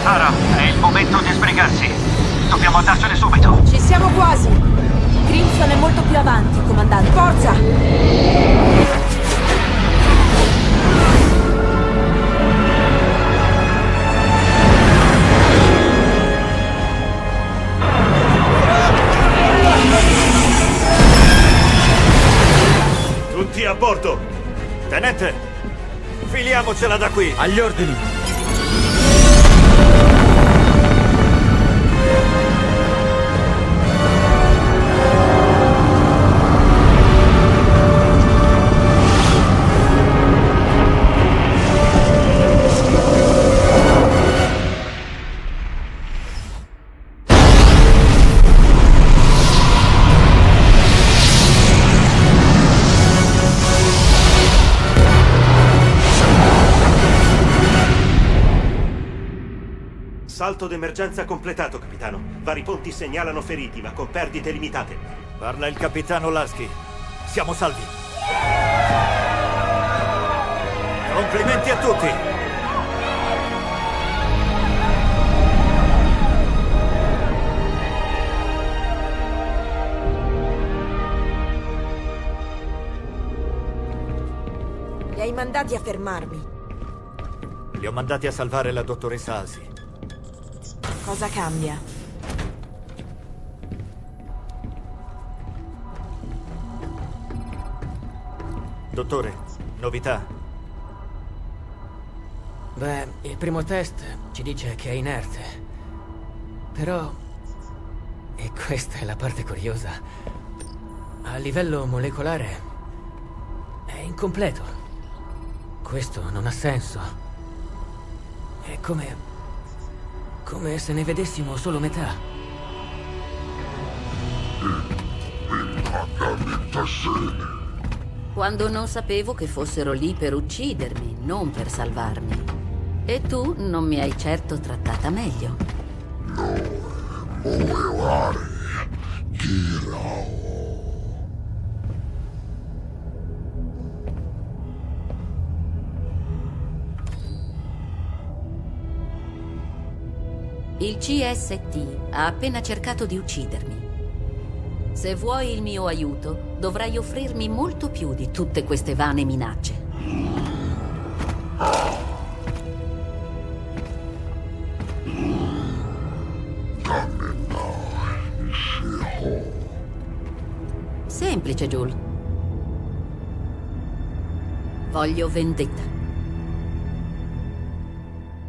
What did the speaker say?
Sara, è il momento di sbrigarsi. Dobbiamo andarcene subito. Ci siamo quasi. Crimson è molto più avanti, comandante. Forza! Tutti a bordo! Tenente, filiamocela da qui! Agli ordini! Salto d'emergenza completato, capitano. Vari ponti segnalano feriti, ma con perdite limitate. Parla il capitano Lasky. Siamo salvi. Complimenti a tutti! Li hai mandati a fermarmi. Li ho mandati a salvare la dottoressa Halsey. Cosa cambia? Dottore, novità? Beh, il primo test ci dice che è inerte. Però, e questa è la parte curiosa, a livello molecolare è incompleto. Questo non ha senso. È come se ne vedessimo solo metà. Quando non sapevo che fossero lì per uccidermi, non per salvarmi. E tu non mi hai certo trattata meglio. Il CST ha appena cercato di uccidermi. Se vuoi il mio aiuto, dovrai offrirmi molto più di tutte queste vane minacce. Semplice, Joel. Voglio vendetta.